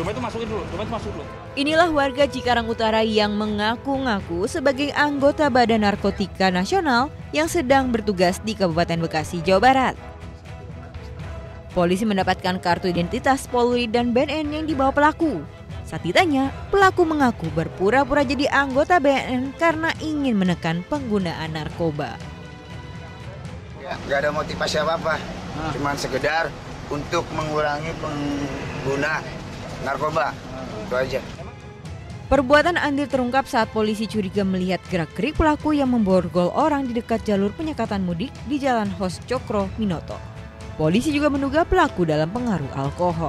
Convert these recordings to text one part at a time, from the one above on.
Dompet masuk dulu. Inilah warga Cikarang Utara yang mengaku-ngaku sebagai anggota Badan Narkotika Nasional yang sedang bertugas di Kabupaten Bekasi, Jawa Barat. Polisi mendapatkan kartu identitas Polri dan BNN yang dibawa pelaku. Saat ditanya, pelaku mengaku berpura-pura jadi anggota BNN karena ingin menekan penggunaan narkoba. Ya, nggak ada motivasi apa-apa, cuma sekedar untuk mengurangi pengguna narkoba, itu aja. Perbuatan Andir terungkap saat polisi curiga melihat gerak-gerik pelaku yang memborgol orang di dekat jalur penyekatan mudik di Jalan Hos Cokro Minoto. Polisi juga menduga pelaku dalam pengaruh alkohol.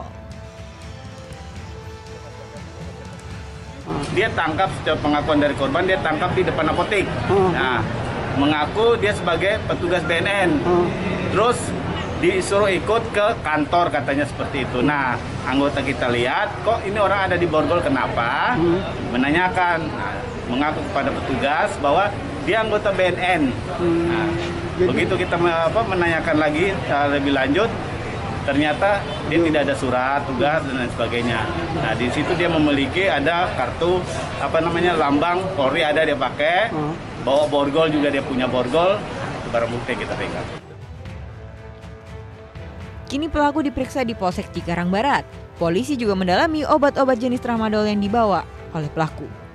Dia tangkap setiap pengakuan dari korban, dia tangkap di depan apotek. Nah, mengaku dia sebagai petugas BNN. Terus disuruh ikut ke kantor katanya seperti itu. Nah, anggota kita lihat kok ini orang ada di borgol kenapa? Menanyakan, mengaku kepada petugas bahwa dia anggota BNN. Nah, begitu kita menanyakan lagi lebih lanjut, ternyata dia tidak ada surat tugas dan lain sebagainya. Nah, di situ dia memiliki ada kartu lambang Polri ada dia pakai, bawa borgol juga dia punya borgol, itu barang bukti kita pegang. Kini pelaku diperiksa di Polsek Cikarang Barat. Polisi juga mendalami obat-obat jenis tramadol yang dibawa oleh pelaku.